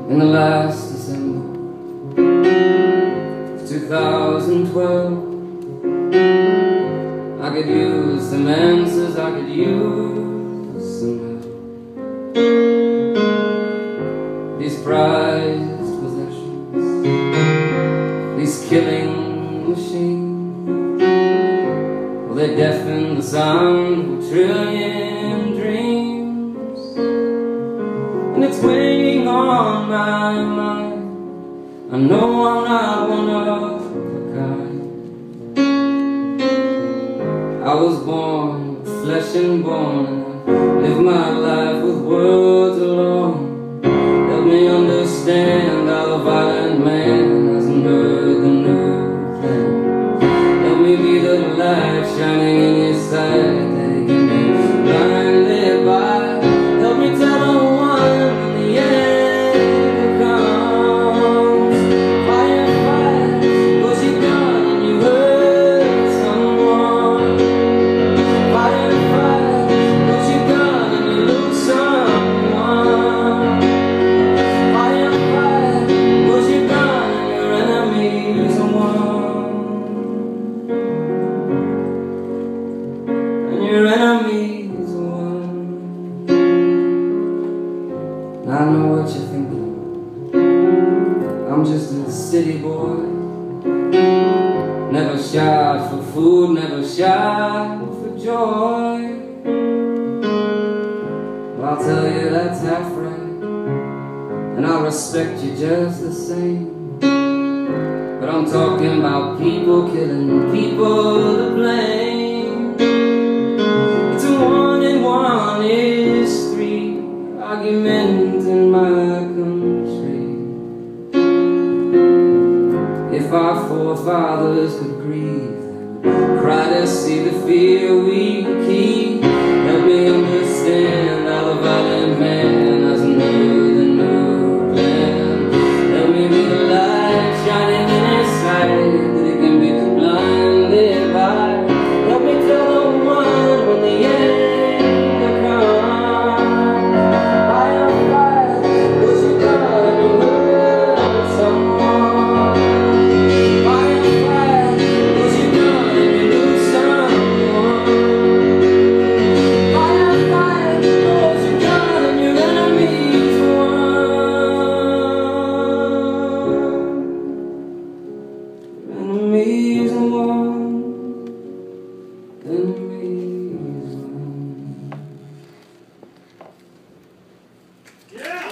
in the last December of 2012. I could use some answers, I could use some help. These prized possessions, these killing machines, well, they deafen the sound of a trillion dreams. And it's weighing on my mind. I know I'm not one of a kind. I was born with flesh and bone, and I live my life with words alone. Help me understand how the violent man hasn't heard the new plan. Help me be the light shining in your sight that he can be blinded by. Help me tell the one when the end comes. Fire, fire, was you gone and you hurt someone? Fire, fire, was you gone and you lose someone? Fire, fire, was you gone and your enemies won? And your enemies won. I know what you're thinking. I'm just a city boy, never shy for food, never shy for joy. Well, I'll tell you that's half right, and I'll respect you just the same. But I'm talking about people killing people to blame. It's a 1 and 1 is 3 argument in my country. If our forefathers could grieve, they would cry to see the fear we keep. Help me understand how the violent man hasn't heard the new plan. Help me be the light shining in his sight that he can be blinded by. Help me tell the one when the end comes. Fire, fire, was you gone and you hurt someone? Fire, fire, was you gone and you lose someone? Fire, fire, was you gone and your enemies won? Enemies won. Enemies won. Yeah!